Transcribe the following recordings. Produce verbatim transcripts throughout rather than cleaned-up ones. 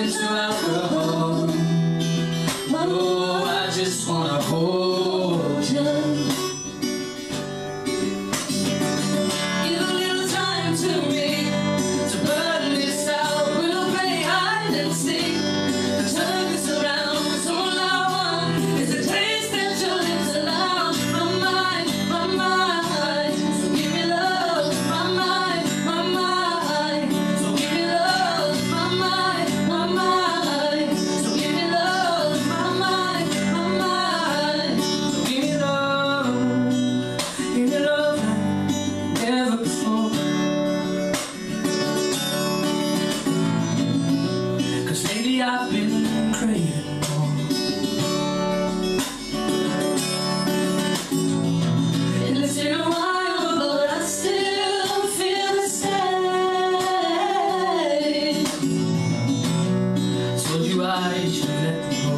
into alcohol. Oh, I just wanna hold you. Give a little time to me to burn this out. We'll play hide and seek. The tongue is around, 'cause all I want is a taste that your lips allow. My mind, my mind, so give me love. My mind, my mind, so give me love. My mind, my mind, so give me love. My mind, my mind, so give me love. Give me love like never before. 'Cause lately I've been craving more. And it's been a while, but I still feel the same. Told you I should let go,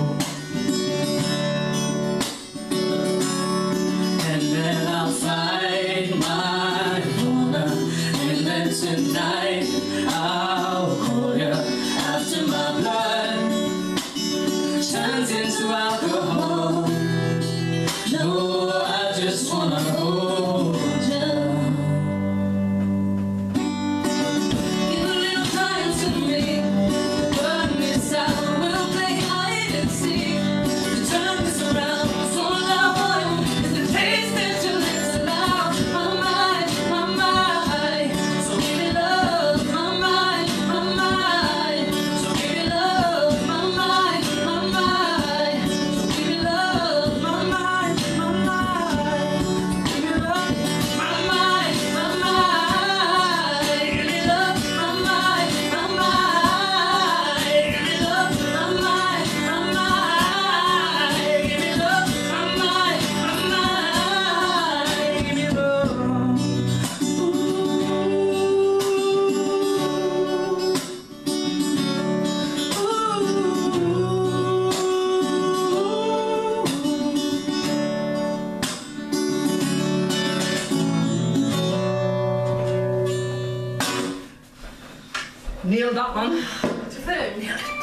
and then I'll fight my corner, and then tonight I'll call you after my blood turns into alcohol. No, I just wanna hold you. Give a little time to me, burn this out. We'll play hide and seek. The tongue is around, so all I want is the taste that your lips allow. My mind, my mind, so give me love. My mind, my mind, so give me love. My mind, my mind, so give me love. My mind, my mind, so give me love. My mind, my mind, give me love. My mind, my mind, give me love. My mind, my mind, give me love. My mind, my mind, give me love. Neil, that one. To phone.